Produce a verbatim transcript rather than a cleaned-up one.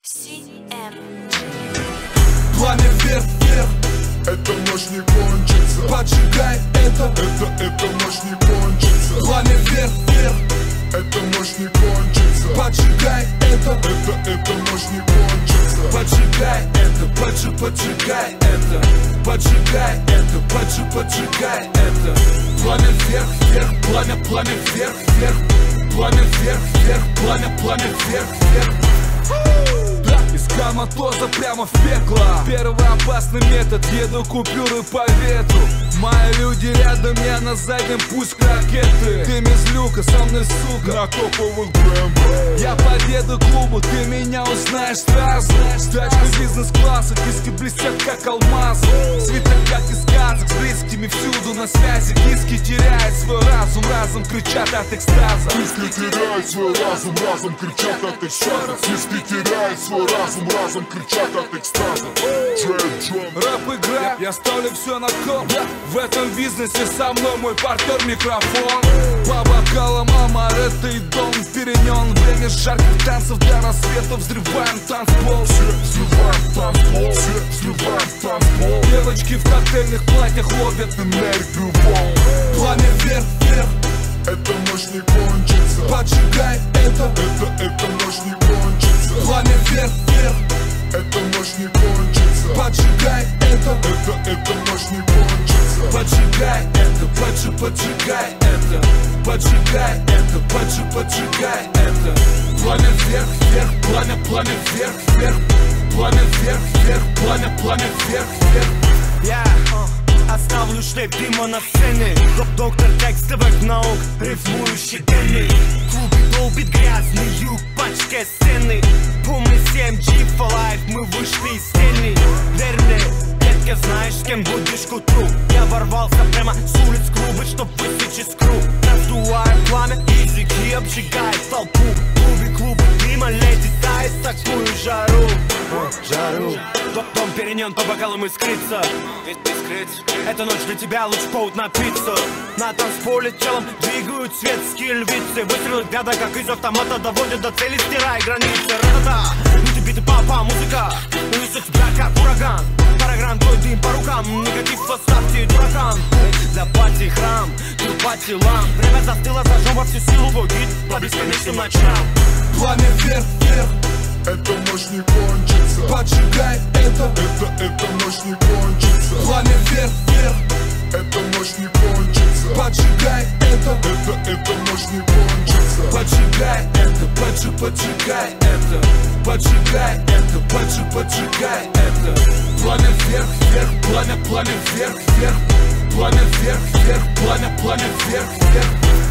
си эм. Пламя вверх, вверх, эта ночь не кончится. поджигай это, Это, эта ночь не кончится. пламя вверх, вверх, Эта ночь не кончится. поджигай это, Это, эта ночь не кончится. поджигай это, поджи, поджигай это, поджигай это, поджи, поджигай это. Пламя вверх, вверх, пламя, пламя вверх, вверх, пламя вверх, вверх, пламя, пламя вверх, вверх. Из коматоза прямо в пекло. Первый опасный метод, еду купюры по ветру. Мои люди рядом, я на заднем, пусть ракеты. Ты из люка, со мной сука На топовых Бэмбо. я подъеду к клубу, ты меня узнаешь сразу. Тачка бизнес-класса, диски блестят как алмазы. Свиток как из сказок, с близкими всюду на связи. Диски теряют свой разум, разом кричат от экстаза. Диски теряют свой разум, разом кричат от экстаза. Диски теряют свой разум, разом кричат от экстаза. Джей Джон. Рэп-игра, я ставлю все на кон. В этом бизнесе со мной мой партнер микрофон. По бокалам амаретто и дом перенен. Время жарких танцев до рассвета, взрываем танцпол. Все взрываем танцпол, все взрываем танцпол. Девочки в коктейльных платьях ловят Энергию волн. пламя вверх, вверх, Эта ночь не кончится. поджигай это, Это, эта ночь не кончится. пламя вверх, вверх, Эта ночь не кончится. поджигай это, Это, эта ночь не кончится. поджигай это, поджи, поджигай это, поджигай это, поджи, поджигай это. Пламя вверх, вверх, пламя, пламя вверх, вверх, пламя вверх, вверх, пламя, пламя вверх, вверх. Я оставлю шлейф дыма на сцене. Доктор текстовых наук, рифмующий Энни. В клубе долбит грязный юг, пачкой сцены. Помни семь джи for life, мы вышли из стены. Верь мне, детка, знаешь, с кем будешь к утру. Я ворвался прямо с улиц клуба, чтоб высечь искру. Раздувая пламя, языки обжигает толпу. В клубе клуба дыма летит, тает такую жару. О, жару. Дом перенен по бокалам искрится. Эта ночь для тебя лучше повод напиться. На танцполе телом двигают светские львицы. Выстрелы ряда, как из автомата, доводят до цели, стирая границы. Ра-та-та, биты, биты, папа, музыка унесет тебя как ураган. Парагран, твой дым по рукам, негатив оставьте дуракам. Для пати храм, тут пати лам. Время застыло, зажжем во всю силу твой гид по бесконечным ночам. Пламя вверх, вверх, Эта ночь не кончится. поджигай это, Это, эта ночь не кончится. пламя вверх, вверх, Эта ночь не кончится. поджигай это, Это, эта ночь не кончится. поджигай это, поджи, поджигай это, поджигай это, поджи, поджигай это. Пламя вверх, вверх, пламя, пламя вверх, вверх, пламя вверх, вверх, пламя, пламя вверх, вверх.